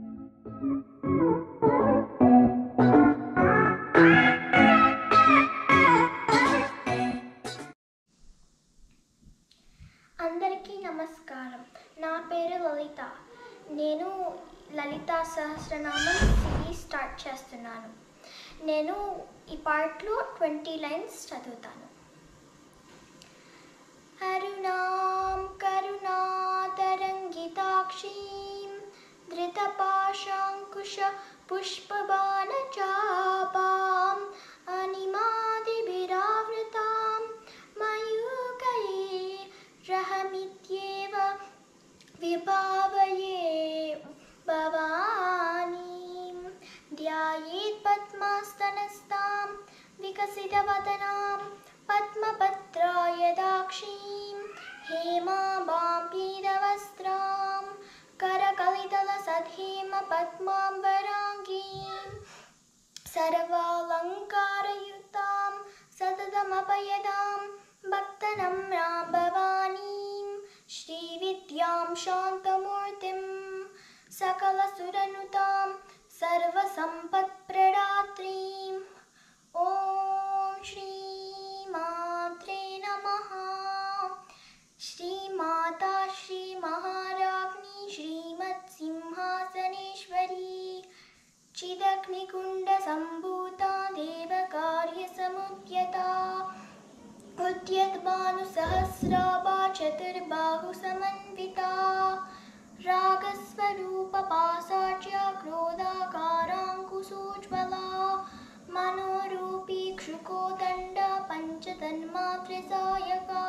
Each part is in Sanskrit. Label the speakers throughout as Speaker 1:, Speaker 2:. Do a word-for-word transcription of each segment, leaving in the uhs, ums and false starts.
Speaker 1: అందరికీ నమస్కారం. నా పేరు లలిత. నేను లలితా సహస్రనామం సిరీస్ స్టార్ట్ చేస్తున్నాను. నేను ఈ పార్ట్లో ట్వంటీ లైన్స్ చదువుతాను. అరుణాం కరుణాతరంగితాక్షీం ధృతపాశాంకుశ పుష్పబాణచాపాం అనిమాదిభిరావృతాం మయూకైః రహమిత్యేవ విభావయే భవానీం ధ్యాయేత్ పద్మాస్తనస్తాం వికసితవదనాం పద్మపత్రాయదాక్షీం హేమాభాం పీతవస్త్రాం करकलितलसद्धेम पद्माम्बराङ्गीं सर्वालङ्कारयुक्तां सततमपयदां भक्तनम्रां भवानीं श्रीविद्यां शान्तमूर्तिं सकलसुरनुतां सर्वसम्पत्प्रदात्रीं ॐ श्रीमात्रे नमः. श्रीमाता श्रीमहाराज्ञी श्रीमत्सिंहासनेश्वरी चिदग्निकुण्डसम्भूता देवकार्यसमुद्यता उद्यद्भानुसहस्राभा चतुर्बाहुसमन्विता रागस्वरूपपासाच्य क्रोधाकाराङ्कुशोज्ज्वला मनोरूपी क्षुकोदण्ड पञ्चतन्मात्रसायका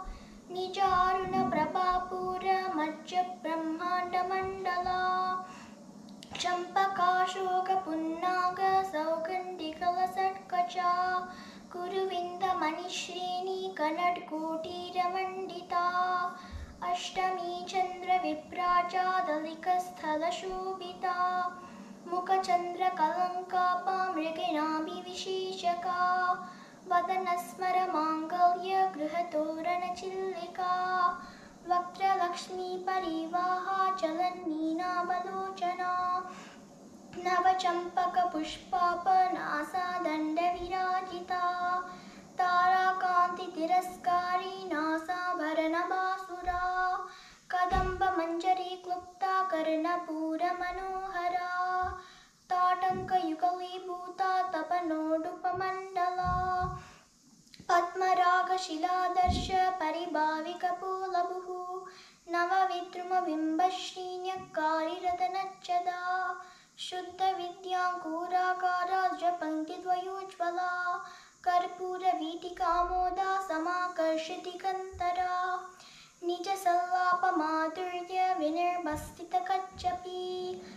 Speaker 1: निजारुणप्रभापूरमज्जब्रह्माण्डमण्डला चम्पकाशोकपुन्नाग सौगन्धिकलसत्कचा कुरुविन्दमणिश्रेणी कनट्कोटिरमण्डिता अष्टमी चन्द्रविभ्राजादलिकस्थलशोभिता मुखचन्द्रकलङ्कापा मृगिनाभिविशेषका वदनस्मरमाङ्गल्य गृहतोरणचिल्लिका वक्त्रलक्ष्मीपरिवाहा चलन्नीनावलोचना नवचम्पकपुष्पापनासादण्डविराजिता ताराकान्तितिरस्कारी नासाभरणबासुरा कदम्बमञ्जरी क्लुप्ता कर्णपूरमनोहरा ताटङ्कयुगलीभूता तपनोडुपमण्डला पद्मरागशिलादर्श परिभाविकपोलभुः नवविद्रुमबिम्बश्रीन्यकारिरतनच्चदा शुद्धविद्याङ्कुराकाराज्यपङ्क्तिद्वयोज्ज्वला कर्पूरवीटिकामोदा समाकर्षदिगन्तरा निजसल्लापमाधुर्य विनिर्मस्थितकच्छपी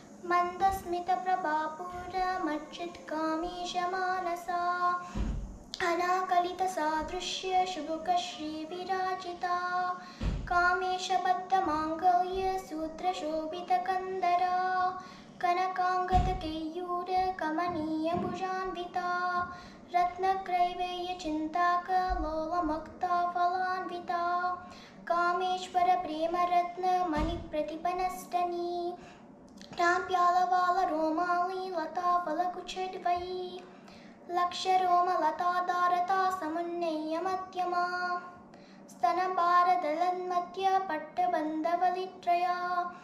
Speaker 1: मन्दस्मितप्रभापूरमच्युतकामेशमानसा अनाकलितसादृश्य शुभुकश्रीविराजिता कामेशबद्धमाङ्गल्य सूत्रशोभितकन्दरा कनकाङ्गदकेयूरकमनीयभुजान्विता रत्नक्रैवेयचिन्ताकलोलमुक्ताफलान्विता कामेश्वरप्रेमरत्नमणिप्रतिपनस्तनी नाप्यालवालरोमाली लताफलकुचद्वयी लक्षरोमलताधारता समुन्नय्यमध्यमा स्तनभारदलन्मध्य पट्टबन्धवलित्रया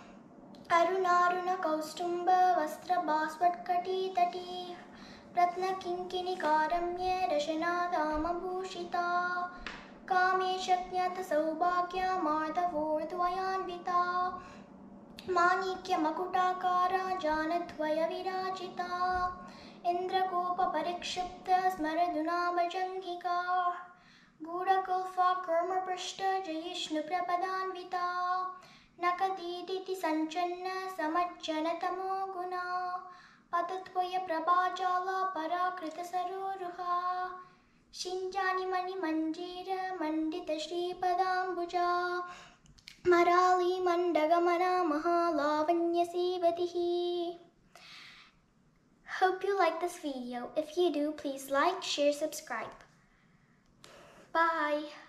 Speaker 1: अरुणारुणकौस्तुम्भवस्त्रभास्वत्कटितटी रत्नकिङ्किणिकारम्य रशनादामभूषिता कामेशज्ञातसौभाग्यमार्दवोर्ध्वयान्विता माणिक्यमकुटाकारा जानद्वयविराजिता इन्द्रकोपपरिक्षिप्त स्मरदुनाभजङ्घिका गूढकुल्फा कर्मपृष्ठ जयिष्णुप्रपदान्विता नकदीदिति सञ्चन्न समज्जनतमो गुणा पतत्वयप्रभाजाला पराकृतसरोरुहा शिञ्जानिमणिमञ्जीरमण्डितश्रीपदाम्बुजा मरालीमण्डगमना महालावण्यसीवतिः. Hope you like this video. If you do, please like, share, subscribe. Bye.